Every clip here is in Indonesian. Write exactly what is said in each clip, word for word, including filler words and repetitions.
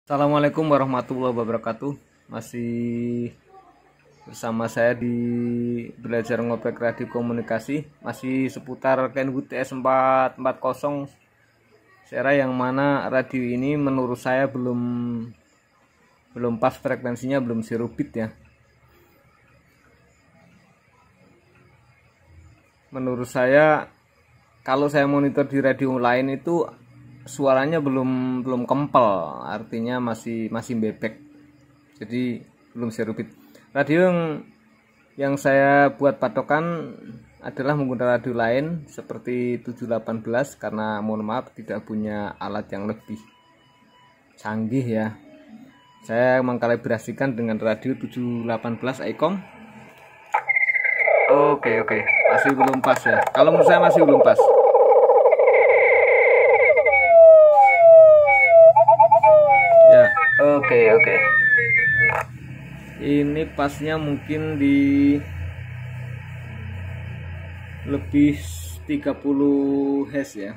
Assalamualaikum warahmatullahi wabarakatuh. Masih bersama saya di belajar ngopek radio komunikasi, masih seputar Kenwood T S empat empat nol Sera, yang mana radio ini menurut saya belum belum pas frekuensinya, belum zero bit ya. Menurut saya kalau saya monitor di radio lain itu suaranya belum belum kempel, artinya masih masih bebek, jadi belum zero bit. Radio yang yang saya buat patokan adalah menggunakan radio lain seperti tujuh delapan belas, karena mohon maaf tidak punya alat yang lebih canggih ya. Saya mengkalibrasikan dengan radio tujuh delapan belas Icom. Oke oke, masih belum pas ya. Kalau menurut saya masih belum pas. Ya, oke oke. Ini pasnya mungkin di lebih tiga puluh hertz ya.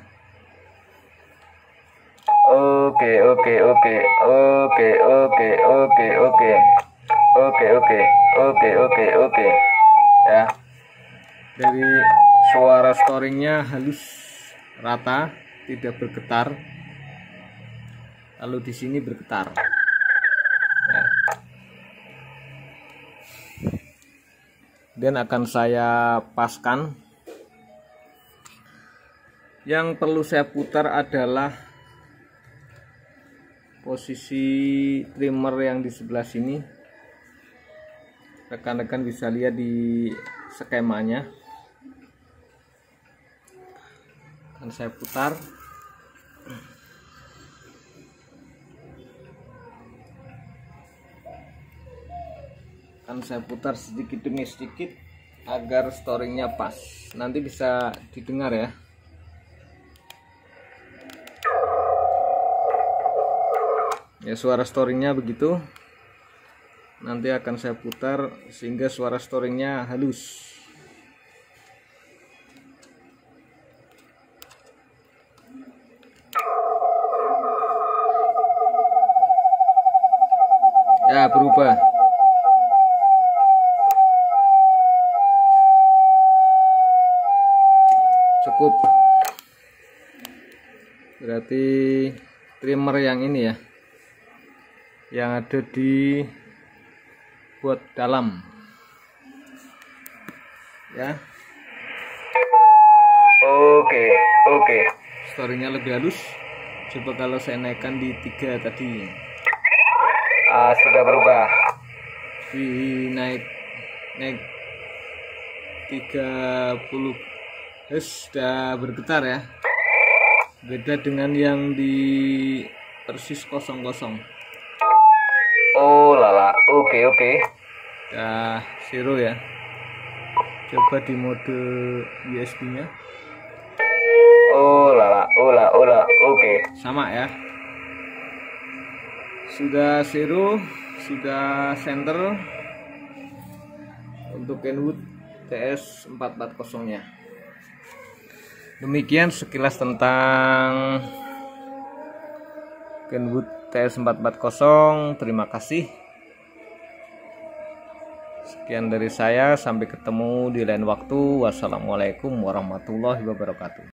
Oke oke oke oke oke oke oke oke oke oke oke oke ya. Dari suara storingnya halus, rata, tidak bergetar. Lalu di sini bergetar ya. Dan akan saya paskan. Yang perlu saya putar adalah posisi trimmer yang di sebelah sini. Rekan-rekan bisa lihat di skemanya. Akan saya putar. Akan saya putar sedikit demi sedikit agar storingnya pas. Nanti bisa didengar ya. Ya, suara storingnya begitu. Nanti akan saya putar sehingga suara storingnya halus. Ya, berubah. Cukup. Berarti trimmer yang ini ya, yang ada di buat dalam ya. Oke oke, storingnya lebih halus. Coba kalau saya naikkan di tiga tadi. Ah, sudah berubah. Di naik naik tiga puluh hertz sudah bergetar ya. Beda dengan yang di persis kosong kosong. Oh lala, oke oke. Ya, zero ya. Coba di mode U S B-nya. Oh lala, ola ola, oke. Sama ya. Sudah zero, sudah center untuk Kenwood T S empat empat nol-nya. Demikian sekilas tentang Kenwood T S empat empat nol. Terima kasih. Sekian dari saya, sampai ketemu di lain waktu. Wassalamualaikum warahmatullahi wabarakatuh.